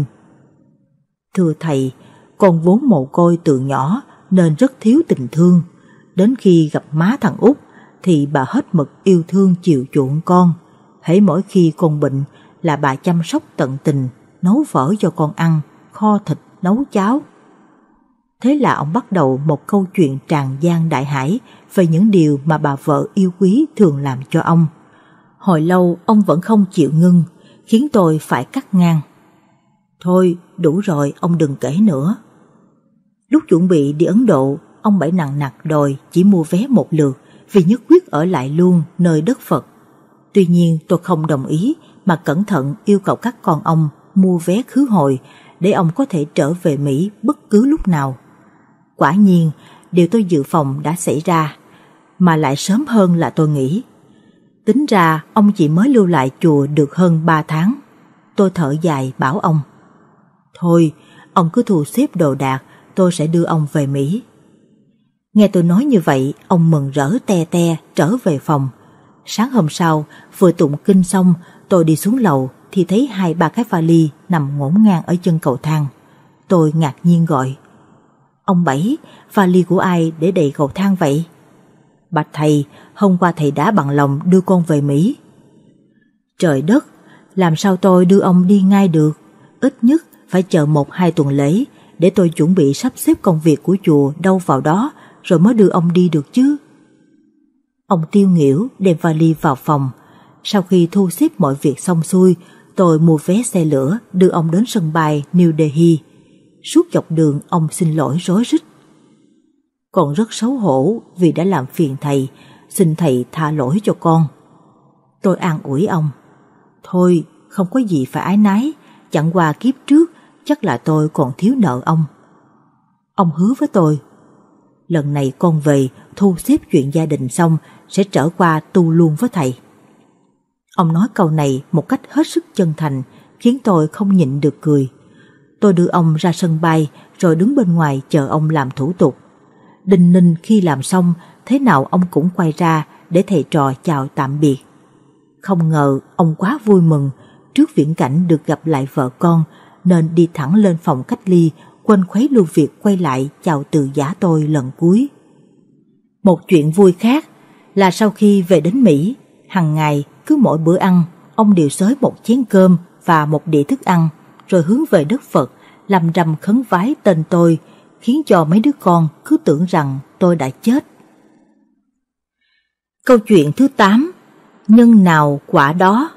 "Thưa thầy, con vốn mồ côi từ nhỏ nên rất thiếu tình thương. Đến khi gặp má thằng Út thì bà hết mực yêu thương chiều chuộng con. Hễ mỗi khi con bệnh là bà chăm sóc tận tình, nấu phở cho con ăn, kho thịt, nấu cháo." Thế là ông bắt đầu một câu chuyện tràn gian đại hải về những điều mà bà vợ yêu quý thường làm cho ông. Hồi lâu ông vẫn không chịu ngưng, khiến tôi phải cắt ngang. "Thôi, đủ rồi, ông đừng kể nữa." Lúc chuẩn bị đi Ấn Độ, ông Bảy nằng nặc đòi chỉ mua vé một lượt vì nhất quyết ở lại luôn nơi đất Phật. Tuy nhiên tôi không đồng ý mà cẩn thận yêu cầu các con ông mua vé khứ hồi để ông có thể trở về Mỹ bất cứ lúc nào. Quả nhiên, điều tôi dự phòng đã xảy ra, mà lại sớm hơn là tôi nghĩ. Tính ra ông chỉ mới lưu lại chùa được hơn ba tháng. Tôi thở dài bảo ông: "Thôi, ông cứ thu xếp đồ đạc, tôi sẽ đưa ông về Mỹ." Nghe tôi nói như vậy, ông mừng rỡ te te trở về phòng. Sáng hôm sau, vừa tụng kinh xong, tôi đi xuống lầu thì thấy hai ba cái vali nằm ngổn ngang ở chân cầu thang. Tôi ngạc nhiên gọi: "Ông Bảy, vali của ai để đầy cầu thang vậy?" "Bạch thầy, hôm qua thầy đã bằng lòng đưa con về Mỹ." Trời đất, làm sao tôi đưa ông đi ngay được? Ít nhất phải chờ một hai tuần lễ để tôi chuẩn bị sắp xếp công việc của chùa đâu vào đó rồi mới đưa ông đi được chứ. Ông tiêu nghỉu đem vali vào phòng. Sau khi thu xếp mọi việc xong xuôi, tôi mua vé xe lửa đưa ông đến sân bay New Delhi. Suốt dọc đường ông xin lỗi rối rít: "Con rất xấu hổ vì đã làm phiền thầy, xin thầy tha lỗi cho con." Tôi an ủi ông: "Thôi, không có gì phải áy náy, chẳng qua kiếp trước chắc là tôi còn thiếu nợ ông." Ông hứa với tôi: "Lần này con về thu xếp chuyện gia đình xong sẽ trở qua tu luôn với thầy." Ông nói câu này một cách hết sức chân thành, khiến tôi không nhịn được cười. Tôi đưa ông ra sân bay rồi đứng bên ngoài chờ ông làm thủ tục. Đinh ninh khi làm xong, thế nào ông cũng quay ra để thầy trò chào tạm biệt. Không ngờ ông quá vui mừng trước viễn cảnh được gặp lại vợ con nên đi thẳng lên phòng cách ly, quên khuấy lưu việc quay lại chào từ giã tôi lần cuối. Một chuyện vui khác là sau khi về đến Mỹ, hàng ngày cứ mỗi bữa ăn ông đều xới một chén cơm và một đĩa thức ăn rồi hướng về đất Phật làm rằm khấn vái tên tôi, khiến cho mấy đứa con cứ tưởng rằng tôi đã chết. Câu chuyện thứ tám, nhân nào quả đó.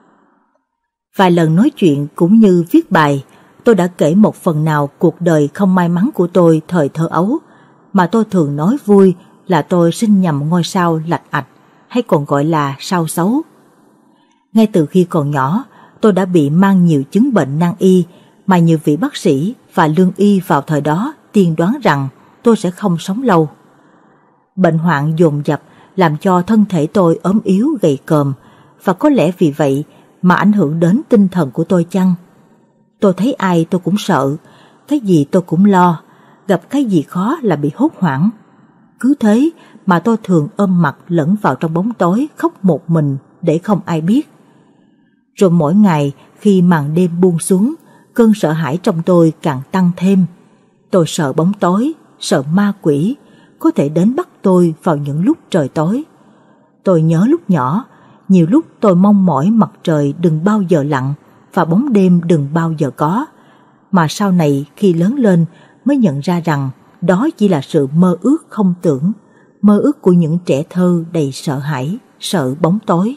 Vài lần nói chuyện cũng như viết bài, tôi đã kể một phần nào cuộc đời không may mắn của tôi thời thơ ấu, mà tôi thường nói vui là tôi sinh nhầm ngôi sao lạch ạch, hay còn gọi là sao xấu. Ngay từ khi còn nhỏ, tôi đã bị mang nhiều chứng bệnh nan y mà nhiều vị bác sĩ và lương y vào thời đó tiên đoán rằng tôi sẽ không sống lâu. Bệnh hoạn dồn dập làm cho thân thể tôi ốm yếu gầy còm, và có lẽ vì vậy mà ảnh hưởng đến tinh thần của tôi chăng? Tôi thấy ai tôi cũng sợ, cái gì tôi cũng lo, gặp cái gì khó là bị hốt hoảng. Cứ thế mà tôi thường ôm mặt lẫn vào trong bóng tối khóc một mình để không ai biết. Rồi mỗi ngày khi màn đêm buông xuống, cơn sợ hãi trong tôi càng tăng thêm. Tôi sợ bóng tối, sợ ma quỷ có thể đến bắt tôi vào những lúc trời tối. Tôi nhớ lúc nhỏ, nhiều lúc tôi mong mỏi mặt trời đừng bao giờ lặn và bóng đêm đừng bao giờ có. Mà sau này khi lớn lên mới nhận ra rằng đó chỉ là sự mơ ước không tưởng, mơ ước của những trẻ thơ đầy sợ hãi, sợ bóng tối.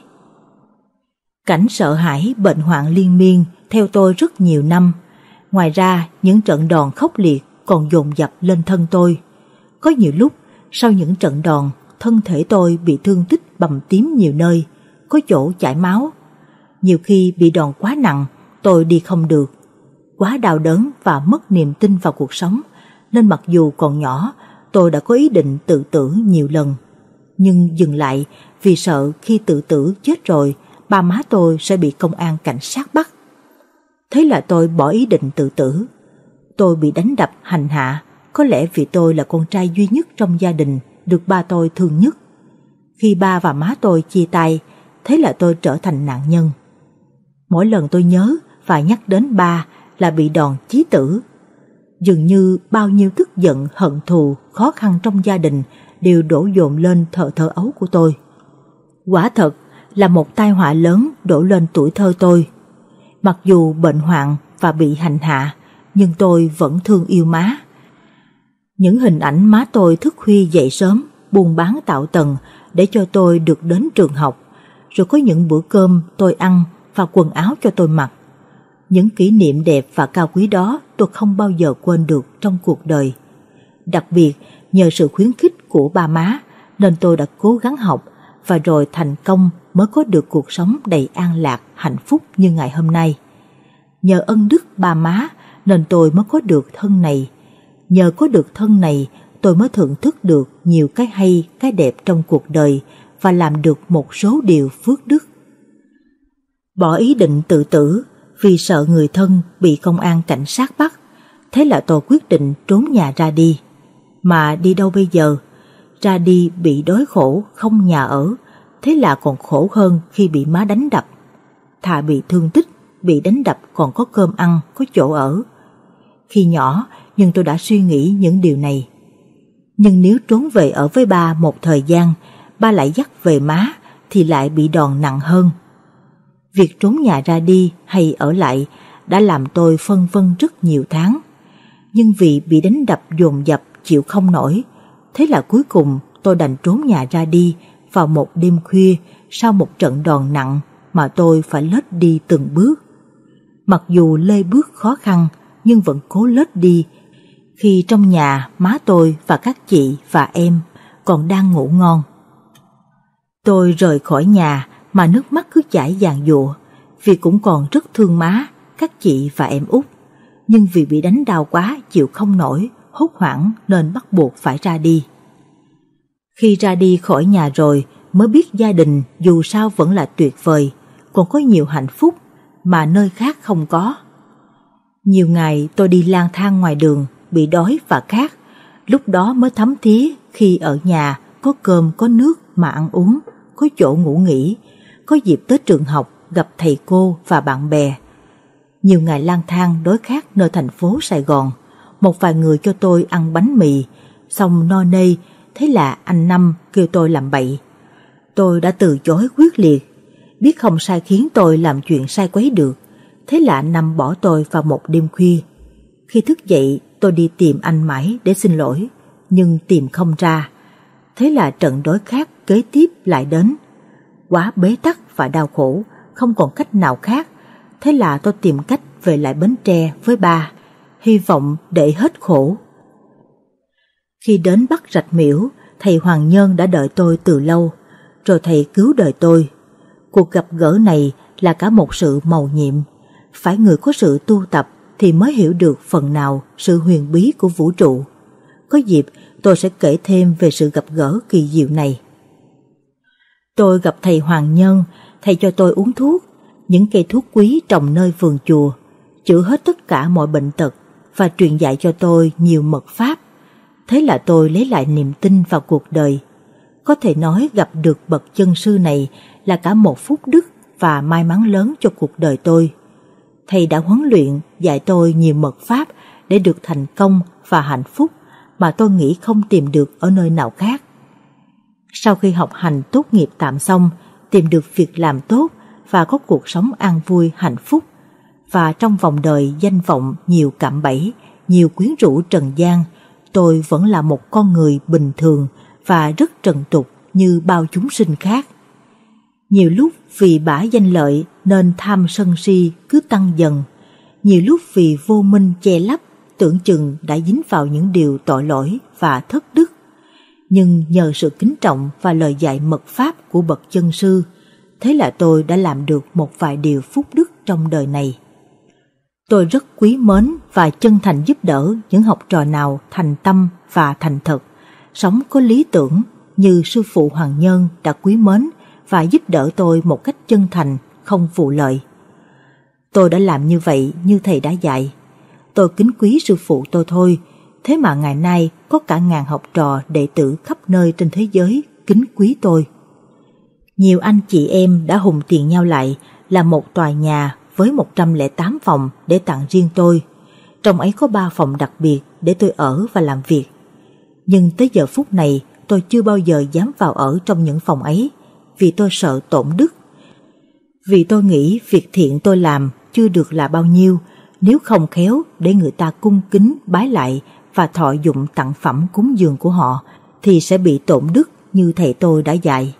Cảnh sợ hãi bệnh hoạn liên miên theo tôi rất nhiều năm. Ngoài ra, những trận đòn khốc liệt còn dồn dập lên thân tôi. Có nhiều lúc, sau những trận đòn, thân thể tôi bị thương tích bầm tím nhiều nơi, có chỗ chảy máu. Nhiều khi bị đòn quá nặng, tôi đi không được. Quá đau đớn và mất niềm tin vào cuộc sống, nên mặc dù còn nhỏ, tôi đã có ý định tự tử nhiều lần. Nhưng dừng lại vì sợ khi tự tử chết rồi, ba má tôi sẽ bị công an cảnh sát bắt. Thế là tôi bỏ ý định tự tử. Tôi bị đánh đập hành hạ, có lẽ vì tôi là con trai duy nhất trong gia đình được ba tôi thương nhất. Khi ba và má tôi chia tay, thế là tôi trở thành nạn nhân. Mỗi lần tôi nhớ và nhắc đến ba là bị đòn chí tử. Dường như bao nhiêu tức giận, hận thù, khó khăn trong gia đình đều đổ dồn lên thời thơ ấu của tôi. Quả thật là một tai họa lớn đổ lên tuổi thơ tôi. Mặc dù bệnh hoạn và bị hành hạ, nhưng tôi vẫn thương yêu má. Những hình ảnh má tôi thức khuya dậy sớm, buôn bán tạo tần để cho tôi được đến trường học, rồi có những bữa cơm tôi ăn và quần áo cho tôi mặc. Những kỷ niệm đẹp và cao quý đó tôi không bao giờ quên được trong cuộc đời. Đặc biệt nhờ sự khuyến khích của ba má nên tôi đã cố gắng học và rồi thành công mới có được cuộc sống đầy an lạc, hạnh phúc như ngày hôm nay. Nhờ ân đức ba má nên tôi mới có được thân này. Nhờ có được thân này tôi mới thưởng thức được nhiều cái hay, cái đẹp trong cuộc đời và làm được một số điều phước đức. Bỏ ý định tự tử vì sợ người thân bị công an cảnh sát bắt, thế là tôi quyết định trốn nhà ra đi. Mà đi đâu bây giờ? Ra đi bị đói khổ, không nhà ở, thế là còn khổ hơn khi bị má đánh đập. Thà bị thương tích, bị đánh đập còn có cơm ăn, có chỗ ở. Khi nhỏ, nhưng tôi đã suy nghĩ những điều này. Nhưng nếu trốn về ở với ba một thời gian, ba lại dắt về má thì lại bị đòn nặng hơn. Việc trốn nhà ra đi hay ở lại đã làm tôi phân vân rất nhiều tháng. Nhưng vì bị đánh đập dồn dập chịu không nổi, thế là cuối cùng tôi đành trốn nhà ra đi vào một đêm khuya sau một trận đòn nặng mà tôi phải lết đi từng bước. Mặc dù lê bước khó khăn nhưng vẫn cố lết đi khi trong nhà má tôi và các chị và em còn đang ngủ ngon. Tôi rời khỏi nhà mà nước mắt cứ chảy giàn giụa vì cũng còn rất thương má, các chị và em út. Nhưng vì bị đánh đau quá chịu không nổi, hốt hoảng nên bắt buộc phải ra đi. Khi ra đi khỏi nhà rồi mới biết gia đình dù sao vẫn là tuyệt vời, còn có nhiều hạnh phúc mà nơi khác không có. Nhiều ngày tôi đi lang thang ngoài đường, bị đói và khát, lúc đó mới thấm thía khi ở nhà có cơm có nước mà ăn uống, có chỗ ngủ nghỉ, có dịp tới trường học gặp thầy cô và bạn bè. Nhiều ngày lang thang đói khát nơi thành phố Sài Gòn, một vài người cho tôi ăn bánh mì, xong no nê, thế là anh Năm kêu tôi làm bậy. Tôi đã từ chối quyết liệt, biết không sai khiến tôi làm chuyện sai quấy được, thế là anh Năm bỏ tôi vào một đêm khuya. Khi thức dậy tôi đi tìm anh mãi để xin lỗi, nhưng tìm không ra. Thế là trận đói khát kế tiếp lại đến. Quá bế tắc và đau khổ, không còn cách nào khác. Thế là tôi tìm cách về lại Bến Tre với ba, hy vọng để hết khổ. Khi đến Bắc Rạch Miễu, thầy Hoàng Nhân đã đợi tôi từ lâu, rồi thầy cứu đời tôi. Cuộc gặp gỡ này là cả một sự mầu nhiệm. Phải người có sự tu tập thì mới hiểu được phần nào sự huyền bí của vũ trụ. Có dịp tôi sẽ kể thêm về sự gặp gỡ kỳ diệu này. Tôi gặp thầy Hoàng Nhân, thầy cho tôi uống thuốc, những cây thuốc quý trồng nơi vườn chùa, chữa hết tất cả mọi bệnh tật và truyền dạy cho tôi nhiều mật pháp. Thế là tôi lấy lại niềm tin vào cuộc đời. Có thể nói gặp được bậc chân sư này là cả một phúc đức và may mắn lớn cho cuộc đời tôi. Thầy đã huấn luyện dạy tôi nhiều mật pháp để được thành công và hạnh phúc mà tôi nghĩ không tìm được ở nơi nào khác. Sau khi học hành tốt nghiệp tạm xong, tìm được việc làm tốt và có cuộc sống an vui hạnh phúc, và trong vòng đời danh vọng nhiều cạm bẫy, nhiều quyến rũ trần gian, tôi vẫn là một con người bình thường và rất trần tục như bao chúng sinh khác. Nhiều lúc vì bả danh lợi nên tham sân si cứ tăng dần, nhiều lúc vì vô minh che lấp tưởng chừng đã dính vào những điều tội lỗi và thất đức. Nhưng nhờ sự kính trọng và lời dạy mật pháp của bậc chân sư, thế là tôi đã làm được một vài điều phúc đức trong đời này. Tôi rất quý mến và chân thành giúp đỡ những học trò nào thành tâm và thành thật, sống có lý tưởng như sư phụ Hoàng Nhân đã quý mến và giúp đỡ tôi một cách chân thành, không vụ lợi. Tôi đã làm như vậy như thầy đã dạy. Tôi kính quý sư phụ tôi thôi, thế mà ngày nay có cả ngàn học trò đệ tử khắp nơi trên thế giới kính quý tôi. Nhiều anh chị em đã hùng tiền nhau lại làm một tòa nhà với một trăm lẻ tám phòng để tặng riêng tôi. Trong ấy có ba phòng đặc biệt để tôi ở và làm việc. Nhưng tới giờ phút này tôi chưa bao giờ dám vào ở trong những phòng ấy, vì tôi sợ tổn đức. Vì tôi nghĩ việc thiện tôi làm chưa được là bao nhiêu, nếu không khéo để người ta cung kính bái lại và thọ dụng tặng phẩm cúng dường của họ thì sẽ bị tổn đức như thầy tôi đã dạy.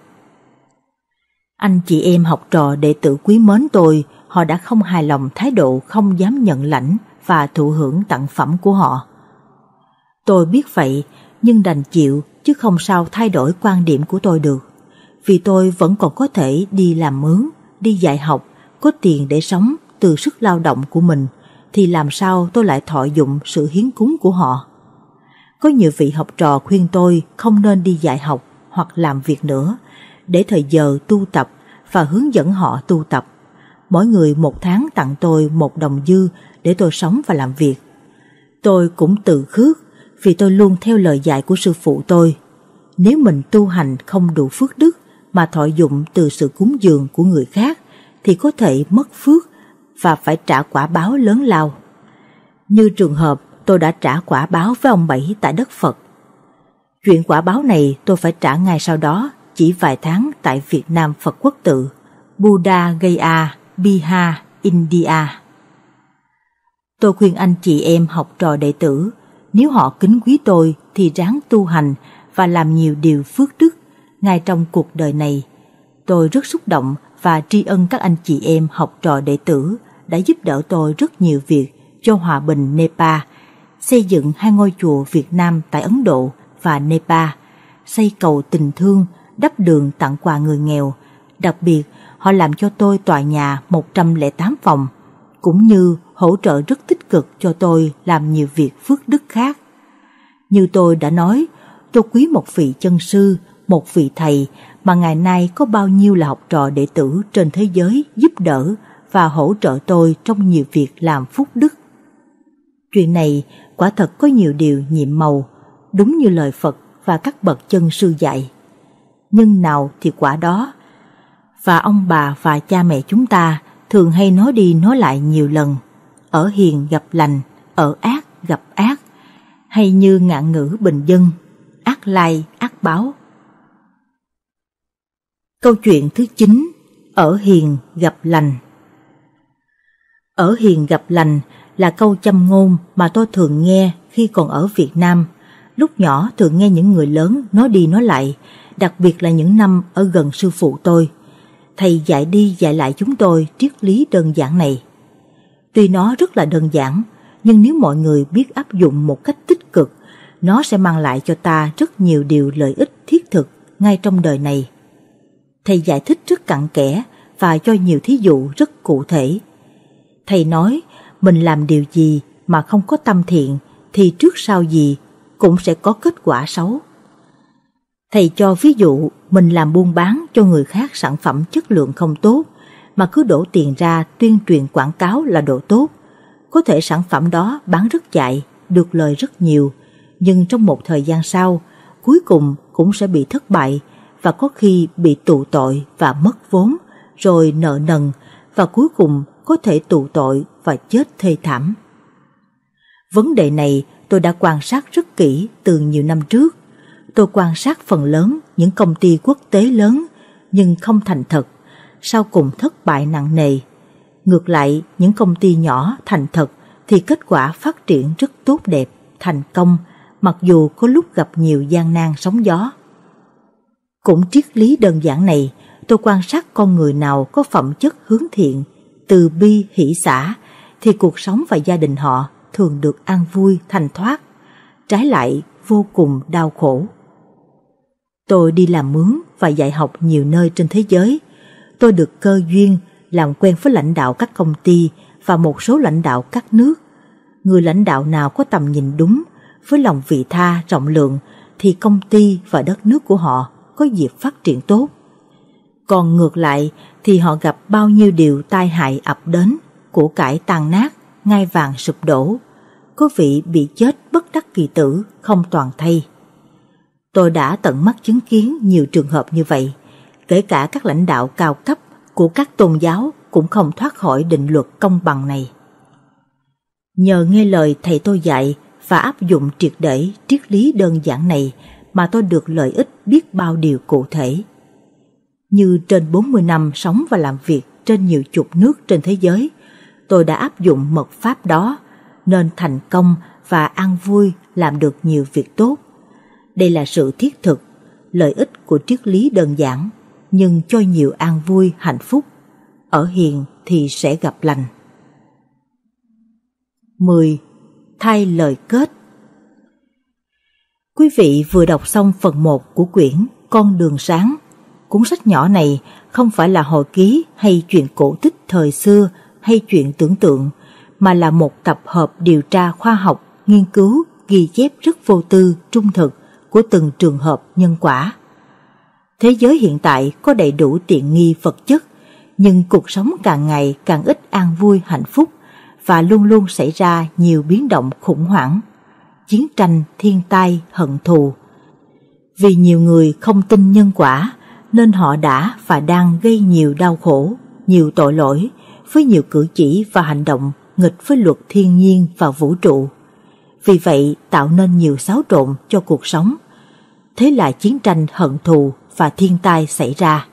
Anh chị em học trò đệ tử quý mến tôi, họ đã không hài lòng thái độ không dám nhận lãnh và thụ hưởng tặng phẩm của họ. Tôi biết vậy, nhưng đành chịu chứ không sao thay đổi quan điểm của tôi được. Vì tôi vẫn còn có thể đi làm mướn, đi dạy học, có tiền để sống từ sức lao động của mình, thì làm sao tôi lại thọ dụng sự hiến cúng của họ. Có nhiều vị học trò khuyên tôi không nên đi dạy học hoặc làm việc nữa, để thời giờ tu tập và hướng dẫn họ tu tập. Mỗi người một tháng tặng tôi một đồng dư để tôi sống và làm việc. Tôi cũng tự khước vì tôi luôn theo lời dạy của sư phụ tôi. Nếu mình tu hành không đủ phước đức mà thọ dụng từ sự cúng dường của người khác thì có thể mất phước và phải trả quả báo lớn lao. Như trường hợp tôi đã trả quả báo với ông Bảy tại đất Phật. Chuyện quả báo này tôi phải trả ngay sau đó, chỉ vài tháng tại Việt Nam Phật Quốc Tự, Buddha Gaya, Bihar, India. Tôi khuyên anh chị em học trò đệ tử, nếu họ kính quý tôi thì ráng tu hành và làm nhiều điều phước đức ngay trong cuộc đời này. Tôi rất xúc động và tri ân các anh chị em học trò đệ tử đã giúp đỡ tôi rất nhiều việc cho hòa bình Nepal, xây dựng hai ngôi chùa Việt Nam tại Ấn Độ và Nepal, xây cầu tình thương, đắp đường tặng quà người nghèo. Đặc biệt, họ làm cho tôi tòa nhà một trăm lẻ tám phòng, cũng như hỗ trợ rất tích cực cho tôi làm nhiều việc phước đức khác. Như tôi đã nói, tôi quý một vị chân sư, một vị thầy mà ngày nay có bao nhiêu là học trò đệ tử trên thế giới giúp đỡ và hỗ trợ tôi trong nhiều việc làm phúc đức. Chuyện này quả thật có nhiều điều nhiệm màu, đúng như lời Phật và các bậc chân sư dạy. Nhân nào thì quả đó. Và ông bà và cha mẹ chúng ta thường hay nói đi nói lại nhiều lần, ở hiền gặp lành, ở ác gặp ác, hay như ngạn ngữ bình dân, ác lai ác báo. Câu chuyện thứ chín, ở hiền gặp lành. Ở hiền gặp lành là câu châm ngôn mà tôi thường nghe khi còn ở Việt Nam. Lúc nhỏ thường nghe những người lớn nói đi nói lại, đặc biệt là những năm ở gần sư phụ tôi. Thầy dạy đi dạy lại chúng tôi triết lý đơn giản này. Tuy nó rất là đơn giản, nhưng nếu mọi người biết áp dụng một cách tích cực, nó sẽ mang lại cho ta rất nhiều điều lợi ích thiết thực ngay trong đời này. Thầy giải thích rất cặn kẽ và cho nhiều thí dụ rất cụ thể. Thầy nói mình làm điều gì mà không có tâm thiện thì trước sau gì cũng sẽ có kết quả xấu. Thầy cho ví dụ mình làm buôn bán cho người khác sản phẩm chất lượng không tốt mà cứ đổ tiền ra tuyên truyền quảng cáo là độ tốt. Có thể sản phẩm đó bán rất chạy, được lời rất nhiều, nhưng trong một thời gian sau, cuối cùng cũng sẽ bị thất bại và có khi bị tù tội và mất vốn, rồi nợ nần và cuối cùng có thể tù tội và chết thê thảm. Vấn đề này tôi đã quan sát rất kỹ từ nhiều năm trước. Tôi quan sát phần lớn những công ty quốc tế lớn nhưng không thành thật, sau cùng thất bại nặng nề. Ngược lại, những công ty nhỏ thành thật thì kết quả phát triển rất tốt đẹp, thành công, mặc dù có lúc gặp nhiều gian nan sóng gió. Cũng triết lý đơn giản này, tôi quan sát con người nào có phẩm chất hướng thiện, từ bi hỷ xả, thì cuộc sống và gia đình họ thường được an vui, thanh thoát, trái lại vô cùng đau khổ. Tôi đi làm mướn và dạy học nhiều nơi trên thế giới. Tôi được cơ duyên làm quen với lãnh đạo các công ty và một số lãnh đạo các nước. Người lãnh đạo nào có tầm nhìn đúng, với lòng vị tha rộng lượng thì công ty và đất nước của họ có dịp phát triển tốt. Còn ngược lại thì họ gặp bao nhiêu điều tai hại ập đến, của cải tàn nát, ngai vàng sụp đổ, có vị bị chết bất đắc kỳ tử, không toàn thây. Tôi đã tận mắt chứng kiến nhiều trường hợp như vậy, kể cả các lãnh đạo cao cấp của các tôn giáo cũng không thoát khỏi định luật công bằng này. Nhờ nghe lời thầy tôi dạy và áp dụng triệt để triết lý đơn giản này mà tôi được lợi ích biết bao điều cụ thể. Như trên bốn mươi năm sống và làm việc trên nhiều chục nước trên thế giới, tôi đã áp dụng mật pháp đó nên thành công và an vui làm được nhiều việc tốt. Đây là sự thiết thực, lợi ích của triết lý đơn giản, nhưng cho nhiều an vui hạnh phúc. Ở hiền thì sẽ gặp lành. mười. Thay lời kết. Quý vị vừa đọc xong phần một của quyển Con đường sáng. Cuốn sách nhỏ này không phải là hồi ký hay chuyện cổ tích thời xưa hay chuyện tưởng tượng, mà là một tập hợp điều tra khoa học, nghiên cứu, ghi chép rất vô tư, trung thực của từng trường hợp nhân quả. Thế giới hiện tại có đầy đủ tiện nghi vật chất, nhưng cuộc sống càng ngày càng ít an vui hạnh phúc và luôn luôn xảy ra nhiều biến động khủng hoảng, chiến tranh, thiên tai, hận thù. Vì nhiều người không tin nhân quả nên họ đã và đang gây nhiều đau khổ, nhiều tội lỗi với nhiều cử chỉ và hành động nghịch với luật thiên nhiên và vũ trụ. Vì vậy tạo nên nhiều xáo trộn cho cuộc sống. Thế là chiến tranh, hận thù và thiên tai xảy ra.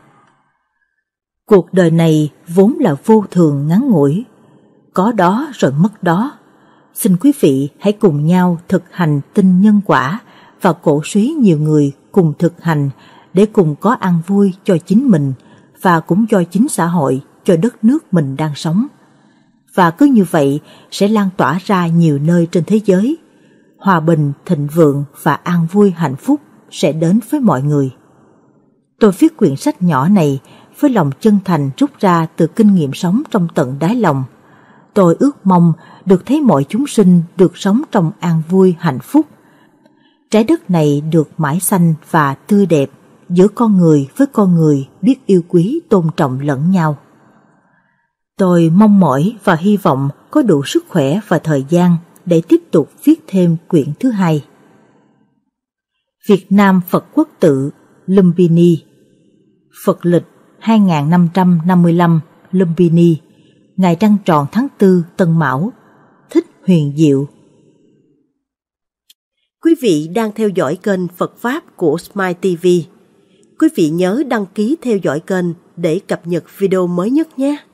Cuộc đời này vốn là vô thường ngắn ngủi, có đó rồi mất đó. Xin quý vị hãy cùng nhau thực hành tin nhân quả và cổ suý nhiều người cùng thực hành để cùng có an vui cho chính mình và cũng cho chính xã hội, cho đất nước mình đang sống. Và cứ như vậy sẽ lan tỏa ra nhiều nơi trên thế giới. Hòa bình, thịnh vượng và an vui hạnh phúc sẽ đến với mọi người. Tôi viết quyển sách nhỏ này với lòng chân thành rút ra từ kinh nghiệm sống trong tận đáy lòng. Tôi ước mong được thấy mọi chúng sinh được sống trong an vui hạnh phúc. Trái đất này được mãi xanh và tươi đẹp, giữa con người với con người biết yêu quý tôn trọng lẫn nhau. Tôi mong mỏi và hy vọng có đủ sức khỏe và thời gian để tiếp tục viết thêm quyển thứ hai. Việt Nam Phật Quốc tự Lumbini, Phật lịch hai nghìn năm trăm năm mươi lăm Lumbini, ngày trăng tròn tháng tư Tân Mão, thích huyền diệu. Quý vị đang theo dõi kênh Phật Pháp của Smile ti vi. Quý vị nhớ đăng ký theo dõi kênh để cập nhật video mới nhất nhé.